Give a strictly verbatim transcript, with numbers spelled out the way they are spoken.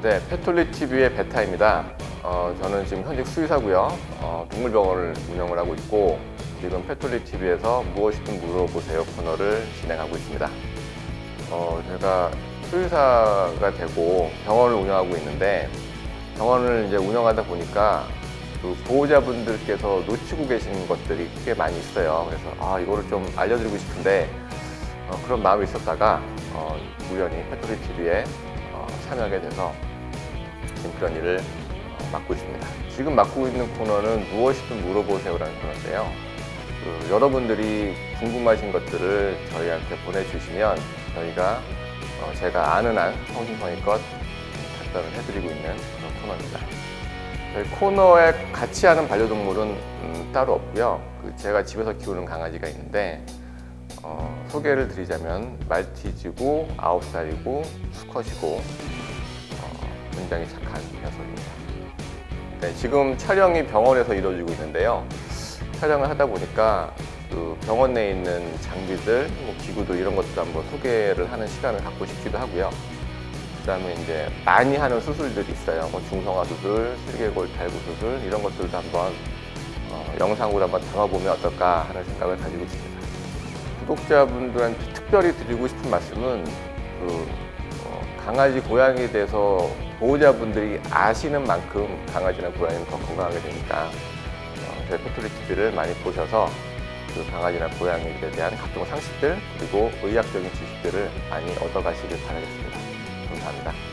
네, 페톨리티비의 베타입니다. 어, 저는 지금 현직 수의사고요. 어, 동물병원을 운영을 하고 있고 지금 페톨리티비에서 무엇이든 물어보세요 코너를 진행하고 있습니다. 어, 제가 수의사가 되고 병원을 운영하고 있는데 병원을 이제 운영하다 보니까 그 보호자분들께서 놓치고 계신 것들이 꽤 많이 있어요. 그래서 아 이거를 좀 알려드리고 싶은데 어, 그런 마음이 있었다가 어, 우연히 페톨리티비에 어, 참여하게 돼서 지금 그런 일을 어, 맡고 있습니다. 지금 맡고 있는 코너는 무엇이든 물어보세요라는 코너인데요. 그 여러분들이 궁금하신 것들을 저희한테 보내주시면 저희가 어, 제가 아는 한 성심성의껏 답변을 해드리고 있는 그런 코너입니다. 저희 코너에 같이 하는 반려동물은 음, 따로 없고요. 그 제가 집에서 키우는 강아지가 있는데 어, 소개를 드리자면 말티즈고 아홉 살이고 수컷이고 어, 굉장히 착한 녀석입니다. 네, 지금 촬영이 병원에서 이루어지고 있는데요. 촬영을 하다 보니까 그 병원 내에 있는 장비들, 뭐 기구들 이런 것도 한번 소개를 하는 시간을 갖고 싶기도 하고요. 그 다음에 이제 많이 하는 수술들이 있어요. 뭐 중성화 수술, 슬개골 탈구 수술 이런 것들도 한번 어, 영상으로 한번 담아보면 어떨까 하는 생각을 가지고 있습니다. 구독자분들한테 특별히 드리고 싶은 말씀은 그 어, 강아지, 고양이에 대해서 보호자분들이 아시는 만큼 강아지나 고양이는 더 건강하게 되니까 어, 저희 페톨리티비를 많이 보셔서 그 강아지나 고양이에 대한 각종 상식들 그리고 의학적인 지식들을 많이 얻어가시길 바라겠습니다. 감사합니다.